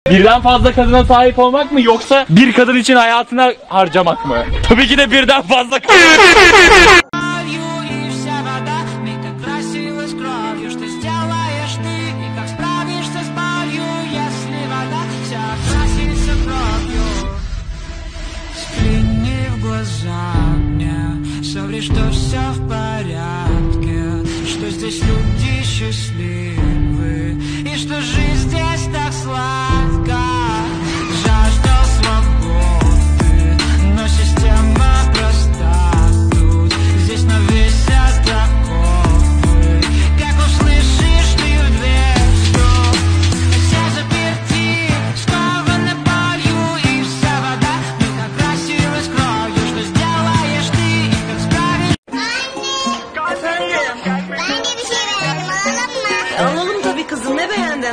Birden fazla kadına sahip olmak mı yoksa bir kadın için hayatını harcamak mı? Tabii ki de birden fazla kadın. Что все в порядке, что здесь люди счастливы, и что жизнь здесь так сладка. Жажда свободы, но система проста тут. Здесь навесят оковы, как услышишь ты в дверь стук. Все заперти, скованы болью, и вся вода вдруг окрасилась кровью. Что сделаешь ты, и как справишь? Alalım tabii kızım, ne beğendin?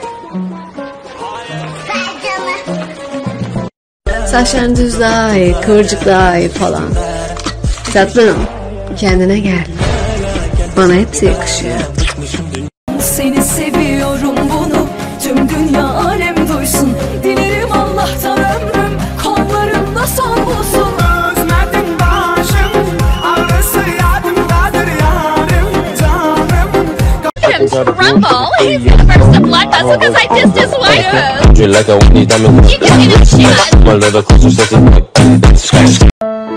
Saçların düz daha iyi, kıvırcık daha iyi falan. Tatlım, kendine gel. Bana hepsi yakışıyor. Seni seviyorum, bunu tüm dünya alem duysun. Dilerim Allah'tan ömrüm kollarımda son bulsun. Özledim başım, ağrısı yadımdadır yarım canım. Rumble, he's gonna burst a blood vessel because I dissed his wife. You can get a shot.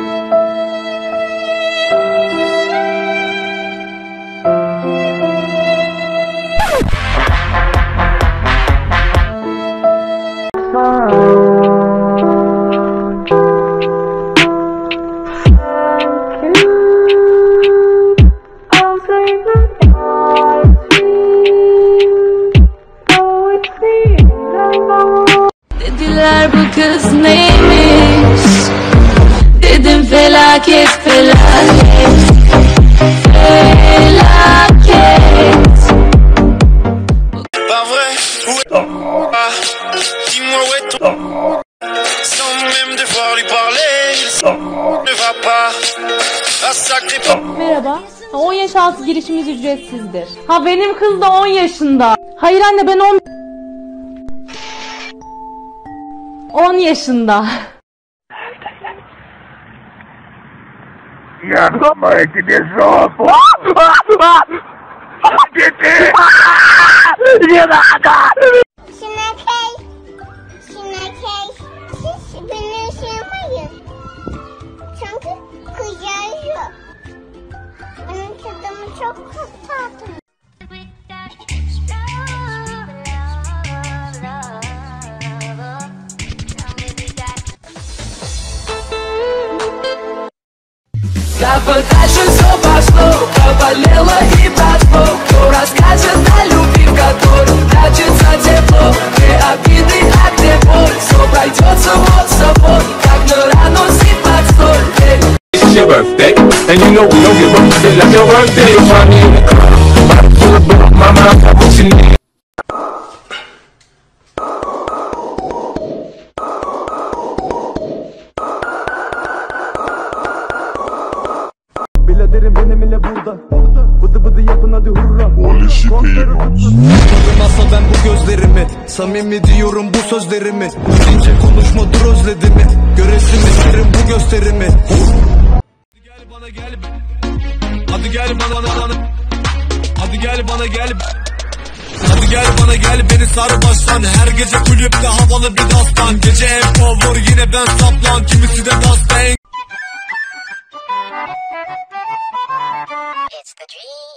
Dediler bu kız neymiş? Dedim felaket, felaket, felaket. Pas vrai, dis-moi où est ton sans même devoir lui parler, ne va pas à sacré. Merhaba. 10 yaş altı girişimiz ücretsizdir. Ha benim kız da 10 yaşında. Hayır anne ben 10 yaşında. Yapma etini soğuk. Gitti. Sinekey, siz beni sevmeyin. Çünkü kıyağı yok. Benim tadım çok tatlı. Давай дальше все пошло, поболело и прошло. Кто расскажет о любви, в которой прячется тепло? Где обиды, а где боль? Все пройдет само собой, как на рану сыпать соль. It's your birthday, and you know we don't give up till like your birthday. You'll find me in the club, mama, I got what you need. Biladerim benim ile burada. Bıdı bıdı yapın hadi hurra. Nasıl ben bu gözlerimi, samimi diyorum bu sözlerimi. İnce konuşma dur özledimi, göresim isterim bu gösterimi. Hadi gel bana gel, hadi gel bana, hadi gel bana gel. Hadi gel bana gel beni sar baştan. Her gece kulüpte havalı bir dastan. Gece en power yine ben saplan. Kimisi de dastayın. It's the dream.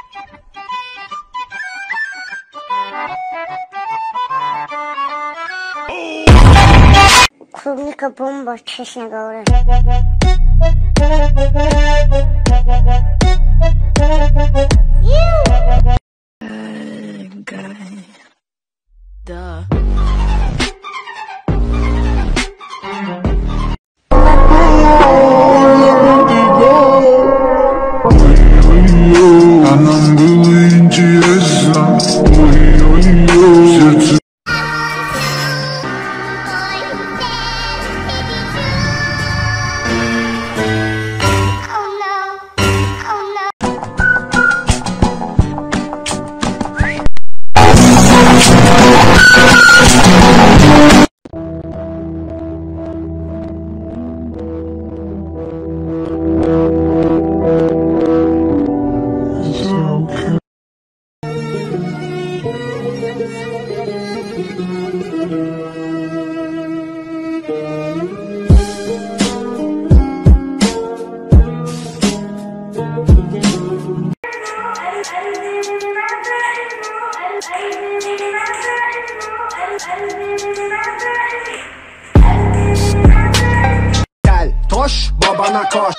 Клубника бомба, честно говоря. Duh. Anam bulunca yazan, sırtı. Oh no. Gel toş babana koş.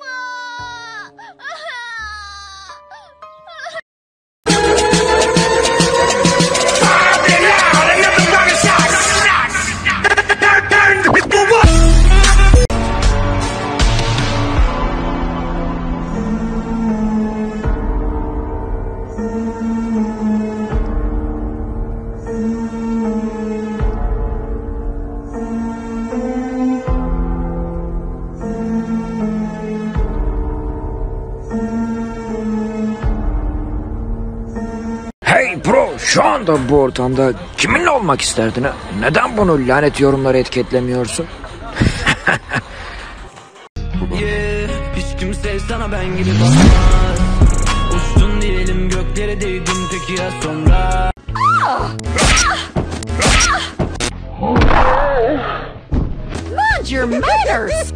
Hey bro, şu anda bu ortamda kiminle olmak isterdin ha? Neden bunu lanet yorumlara etiketlemiyorsun? Hiç kimse sana ben gibi bakmaz. Uçtun diyelim göklere değdin peki ya sonra? Mind your manners.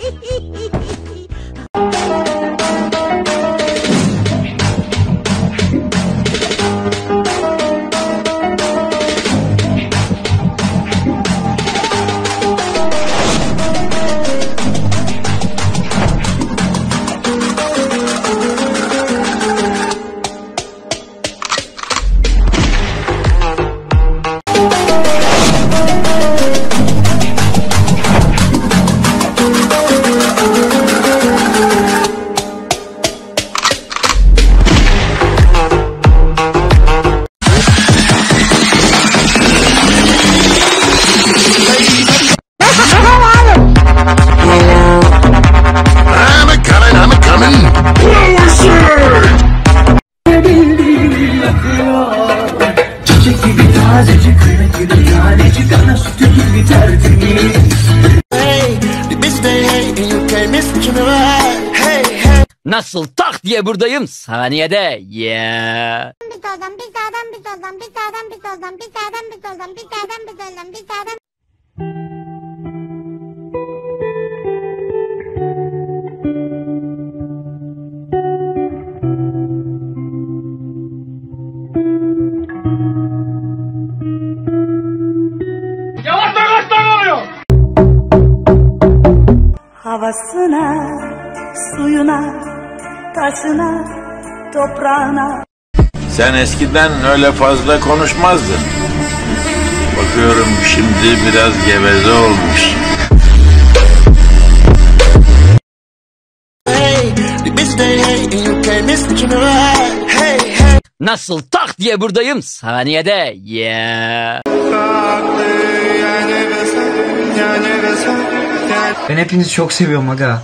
Nasıl tak diye buradayım saniyede. Yeah. Havasına, suyuna, taşına, toprağına. Sen eskiden öyle fazla konuşmazdın. Bakıyorum şimdi biraz geveze olmuş. Nasıl tak diye buradayım saniyede. Yeah. Ben hepinizi çok seviyorum aga.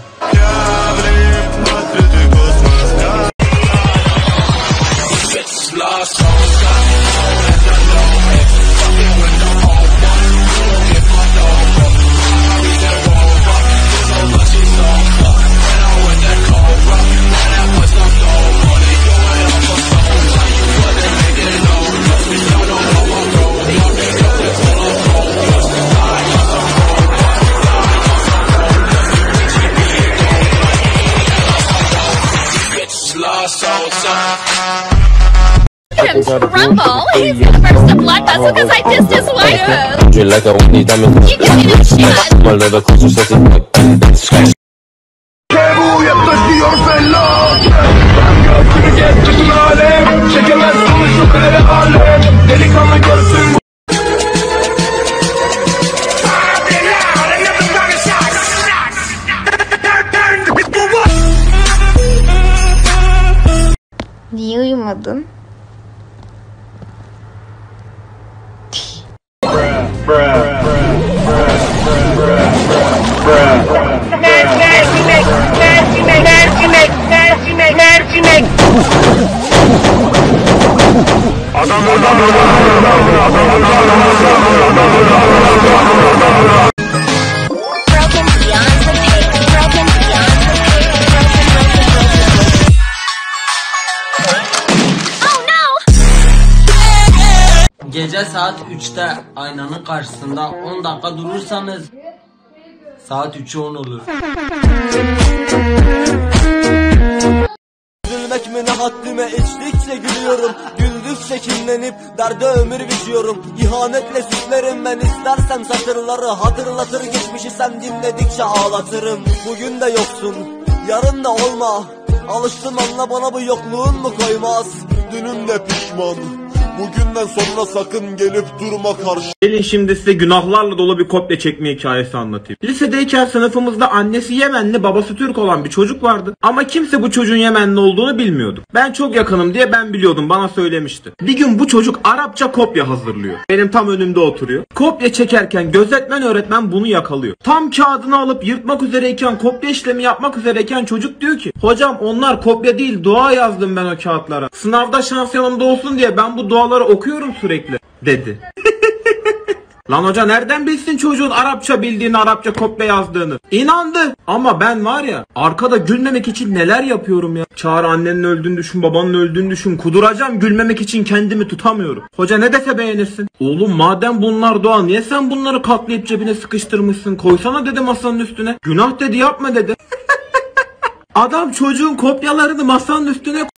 Him crumble. He's gonna burst a blood vessel because I pissed his wife. You like a Wendy diamond. You give me the shot. My little closer, sexy. Bu yaklaşıyor felaket. Ben göğsünü geçtim alem. Çekemez konuşup hele alem. Delikanlı görsün. Niye uyumadın? Gece saat işte aynanın karşısında 10 dakika durursanız saat 3'ü 10 olur. Üzülmek mi ne haddime, içtikçe gülüyorum, güldükçe kinlenip derde ömür biçiyorum. İhanetle süslerim ben, istersem satırları hatırlatır, geçmişi sen dinledikçe ağlatırım. Bugün de yoksun, yarın da olma, alıştım anla, bana bu yokluğun mu koymaz? Dünüm de pişman, bugünden sonra sakın gelip durma karşı. Gelin şimdi size günahlarla dolu bir kopya çekme hikayesi anlatayım. Lisedeyken sınıfımızda annesi Yemenli babası Türk olan bir çocuk vardı. Ama kimse bu çocuğun Yemenli olduğunu bilmiyordu. Ben çok yakınım diye ben biliyordum, bana söylemişti. Bir gün bu çocuk Arapça kopya hazırlıyor. Benim tam önümde oturuyor. Kopya çekerken gözetmen öğretmen bunu yakalıyor. Tam kağıdını alıp yırtmak üzereyken, kopya işlemi yapmak üzereyken çocuk diyor ki hocam onlar kopya değil dua yazdım ben o kağıtlara. Sınavda şans yanımda olsun diye ben bu duaları okuyorum sürekli dedi. Lan hoca nereden bilsin çocuğun Arapça bildiğini, Arapça kopya yazdığını? İnandı. Ama ben var ya arkada gülmemek için neler yapıyorum ya. Çağır annenin öldüğünü düşün, babanın öldüğünü düşün. Kuduracağım, gülmemek için kendimi tutamıyorum. Hoca ne dese beğenirsin. Oğlum madem bunlar doğa niye sen bunları katlayıp cebine sıkıştırmışsın? Koysana dedi masanın üstüne. Günah dedi, yapma dedi. Adam çocuğun kopyalarını masanın üstüne